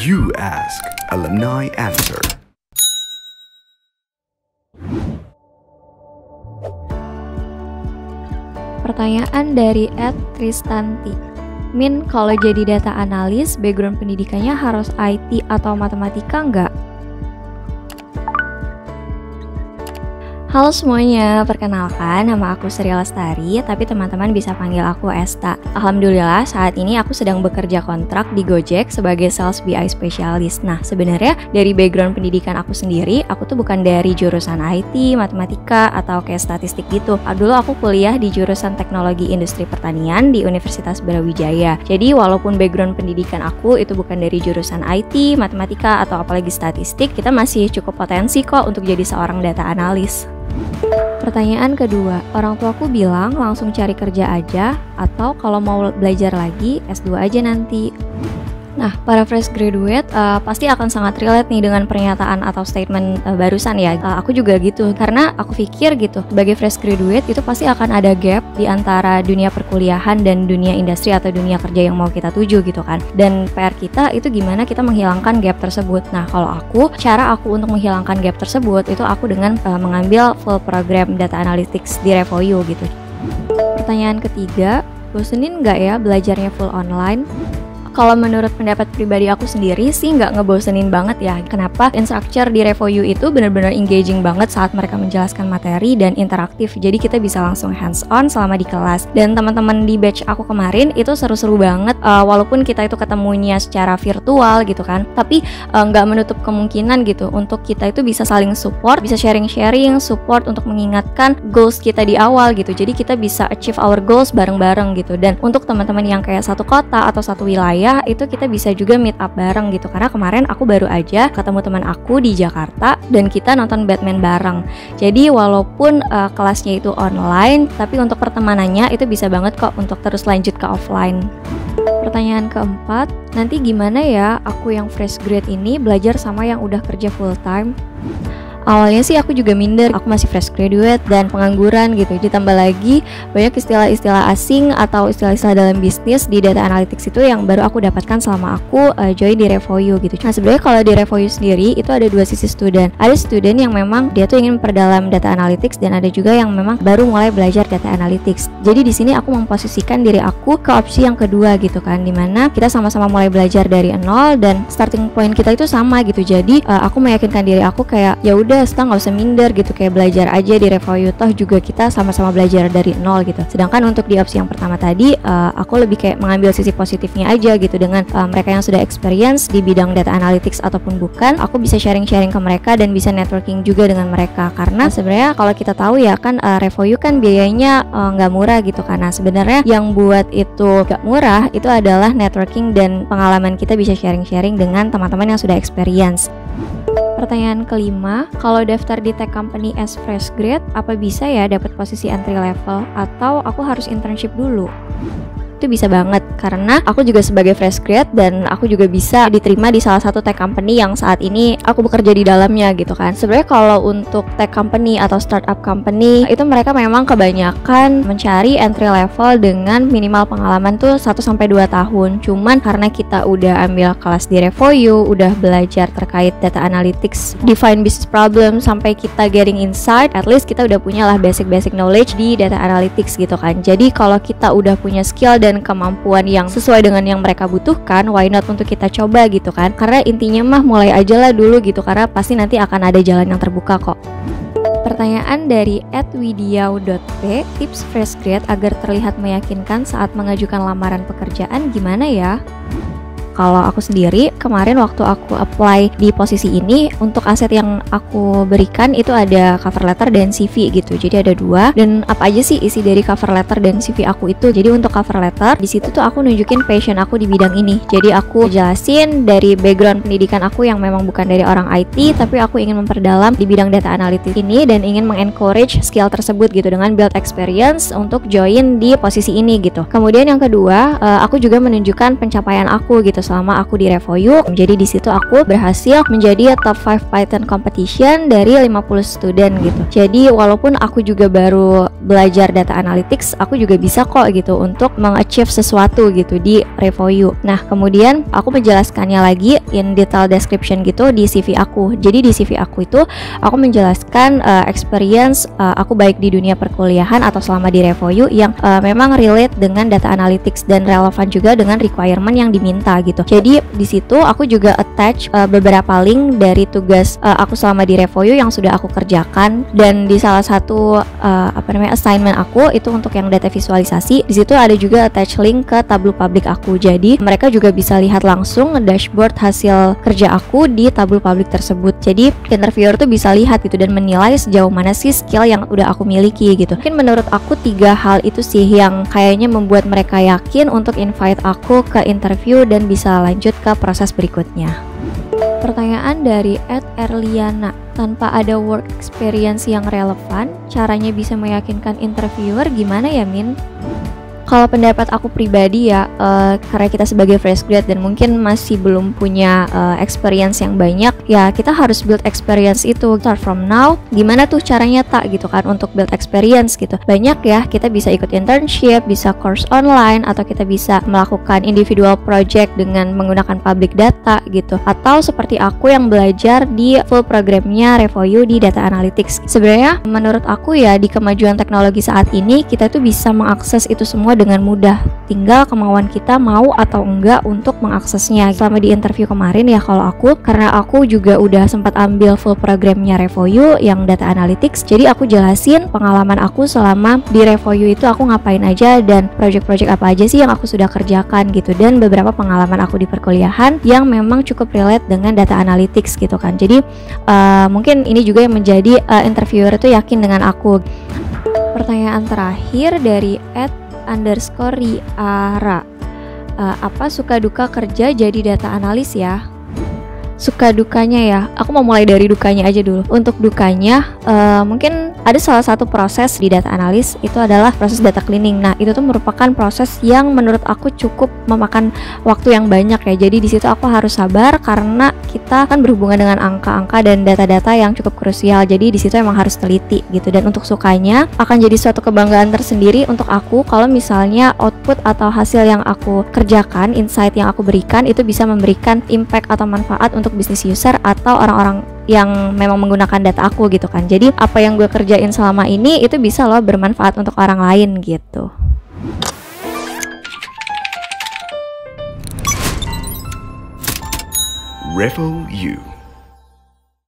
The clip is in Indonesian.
You Ask, Alumni Answer. Pertanyaan dari @Tristanti. Min, kalau jadi data analis, background pendidikannya harus IT atau matematika nggak? Halo semuanya, perkenalkan nama aku Sri Lestari, tapi teman-teman bisa panggil aku Esta. Alhamdulillah saat ini aku sedang bekerja kontrak di Gojek sebagai sales BI spesialis. Nah sebenarnya dari background pendidikan aku sendiri, aku tuh bukan dari jurusan IT, matematika, atau kayak statistik gitu. Dulu aku kuliah di jurusan teknologi industri pertanian di Universitas Brawijaya. Jadi walaupun background pendidikan aku itu bukan dari jurusan IT, matematika, atau apalagi statistik, kita masih cukup potensi kok untuk jadi seorang data analis. Pertanyaan kedua, orang tuaku bilang langsung cari kerja aja atau kalau mau belajar lagi S2 aja nanti. Nah, para fresh graduate pasti akan sangat relate nih dengan pernyataan atau statement barusan ya. Aku juga gitu, karena aku pikir gitu, sebagai fresh graduate itu pasti akan ada gap di antara dunia perkuliahan dan dunia industri atau dunia kerja yang mau kita tuju gitu kan. Dan PR kita itu gimana kita menghilangkan gap tersebut. Nah, kalau cara aku untuk menghilangkan gap tersebut itu aku dengan mengambil full program data analytics di Revoyu gitu. Pertanyaan ketiga, bosenin nggak ya belajarnya full online? Kalau menurut pendapat pribadi aku sendiri sih nggak ngebosenin banget ya. Kenapa? Instructor di Revoyu itu benar-benar engaging banget saat mereka menjelaskan materi dan interaktif. Jadi kita bisa langsung hands on selama di kelas. Dan teman-teman di batch aku kemarin itu seru-seru banget. Walaupun kita itu ketemunya secara virtual gitu kan, tapi nggak menutup kemungkinan gitu untuk kita itu bisa saling support, bisa sharing-sharing, support untuk mengingatkan goals kita di awal gitu. Jadi kita bisa achieve our goals bareng-bareng gitu. Dan untuk teman-teman yang kayak satu kota atau satu wilayah itu kita bisa juga meet up bareng gitu, karena kemarin aku baru aja ketemu teman aku di Jakarta dan kita nonton Batman bareng. Jadi walaupun kelasnya itu online, tapi untuk pertemanannya itu bisa banget kok untuk terus lanjut ke offline. Pertanyaan keempat, nanti gimana ya aku yang fresh grade ini belajar sama yang udah kerja full time? Awalnya sih aku juga minder, aku masih fresh graduate dan pengangguran gitu. Ditambah lagi banyak istilah-istilah asing atau istilah-istilah dalam bisnis di data analytics itu yang baru aku dapatkan selama aku join di Revoyu gitu. Nah sebenarnya kalau di Revoyu sendiri itu ada dua sisi student. Ada student yang memang dia tuh ingin memperdalam data analytics dan ada juga yang memang baru mulai belajar data analytics. Jadi di sini aku memposisikan diri aku ke opsi yang kedua gitu kan, dimana kita sama-sama mulai belajar dari nol dan starting point kita itu sama gitu. Jadi aku meyakinkan diri aku kayak ya udah Sta nggak usah minder gitu, kayak belajar aja di Revoyu, toh juga kita sama-sama belajar dari nol gitu. Sedangkan untuk di opsi yang pertama tadi aku lebih kayak mengambil sisi positifnya aja gitu, dengan mereka yang sudah experience di bidang data analytics ataupun bukan, aku bisa sharing-sharing ke mereka dan bisa networking juga dengan mereka. Karena sebenarnya kalau kita tahu ya kan Revoyu kan biayanya nggak murah gitu, karena sebenarnya yang buat itu nggak murah itu adalah networking dan pengalaman kita bisa sharing-sharing dengan teman-teman yang sudah experience. Pertanyaan kelima, kalau daftar di tech company as fresh grade, apa bisa ya dapat posisi entry level atau aku harus internship dulu? Itu bisa banget, karena aku juga sebagai fresh grad dan aku juga bisa diterima di salah satu tech company yang saat ini aku bekerja di dalamnya gitu kan. Sebenarnya kalau untuk tech company atau startup company itu mereka memang kebanyakan mencari entry level dengan minimal pengalaman tuh 1-2 tahun. Cuman karena kita udah ambil kelas di Revoyu, udah belajar terkait data analytics, define business problem sampai kita getting insight, at least kita udah punya lah basic knowledge di data analytics gitu kan. Jadi kalau kita udah punya skill dan kemampuan yang sesuai dengan yang mereka butuhkan, why not untuk kita coba gitu kan. Karena intinya mah mulai aja lah dulu gitu, karena pasti nanti akan ada jalan yang terbuka kok. Pertanyaan dari @widiau.p, tips fresh grad agar terlihat meyakinkan saat mengajukan lamaran pekerjaan gimana ya? Kalau aku sendiri, kemarin waktu aku apply di posisi ini, untuk aset yang aku berikan itu ada cover letter dan CV gitu. Jadi ada 2. Dan apa aja sih isi dari cover letter dan CV aku itu? Jadi untuk cover letter, di situ tuh aku nunjukin passion aku di bidang ini. Jadi aku jelasin dari background pendidikan aku yang memang bukan dari orang IT, tapi aku ingin memperdalam di bidang data analytics ini dan ingin mengencourage skill tersebut gitu dengan build experience untuk join di posisi ini gitu. Kemudian yang kedua, aku juga menunjukkan pencapaian aku gitu selama aku di RevoU. Jadi di situ aku berhasil menjadi top 5 Python competition dari 50 student gitu. Jadi walaupun aku juga baru belajar data analytics, aku juga bisa kok gitu untuk mengachieve sesuatu gitu di RevoU. Nah, kemudian aku menjelaskannya lagi in detail description gitu di CV aku. Jadi di CV aku itu aku menjelaskan experience aku baik di dunia perkuliahan atau selama di RevoU yang memang relate dengan data analytics dan relevan juga dengan requirement yang diminta gitu. Jadi di situ aku juga attach beberapa link dari tugas aku selama di RevoU yang sudah aku kerjakan, dan di salah satu assignment aku itu untuk yang data visualisasi. Di situ ada juga attach link ke Tableau Public aku. Jadi mereka juga bisa lihat langsung dashboard hasil kerja aku di Tableau Public tersebut. Jadi interviewer tuh bisa lihat gitu dan menilai sejauh mana sih skill yang udah aku miliki gitu. Mungkin menurut aku 3 hal itu sih yang kayaknya membuat mereka yakin untuk invite aku ke interview dan bisa lanjut ke proses berikutnya. Pertanyaan dari @erliana, tanpa ada work experience yang relevan, caranya bisa meyakinkan interviewer gimana ya, Min? Kalau pendapat aku pribadi ya, karena kita sebagai fresh grad dan mungkin masih belum punya experience yang banyak, ya kita harus build experience itu. Start from now, gimana tuh caranya tak gitu kan untuk build experience gitu. Banyak ya, kita bisa ikut internship, bisa course online, atau kita bisa melakukan individual project dengan menggunakan public data gitu. Atau seperti aku yang belajar di full programnya RevoU di data analytics. Sebenarnya menurut aku ya, di kemajuan teknologi saat ini, kita tuh bisa mengakses itu semua dengan mudah, tinggal kemauan kita mau atau enggak untuk mengaksesnya. Selama di interview kemarin ya, kalau aku, karena aku juga udah sempat ambil full programnya RevoU yang data analytics, jadi aku jelasin pengalaman aku selama di RevoU itu aku ngapain aja dan project-project apa aja sih yang aku sudah kerjakan gitu, dan beberapa pengalaman aku di perkuliahan yang memang cukup relate dengan data analytics gitu kan. Jadi mungkin ini juga yang menjadi interviewer itu yakin dengan aku. Pertanyaan terakhir dari @_riara, apa suka duka kerja jadi data analis ya? Suka dukanya ya, aku mau mulai dari dukanya aja dulu. Untuk dukanya, mungkin ada salah satu proses di data analis itu adalah proses data cleaning. Nah, itu tuh merupakan proses yang menurut aku cukup memakan waktu yang banyak ya. Jadi di situ aku harus sabar karena kita kan berhubungan dengan angka-angka dan data-data yang cukup krusial. Jadi di situ emang harus teliti gitu. Dan untuk sukanya akan jadi suatu kebanggaan tersendiri untuk aku kalau misalnya output atau hasil yang aku kerjakan, insight yang aku berikan itu bisa memberikan impact atau manfaat untuk bisnis user atau orang-orang yang memang menggunakan data aku gitu kan. Jadi apa yang gue kerjain selama ini itu bisa loh bermanfaat untuk orang lain gitu. RevoU.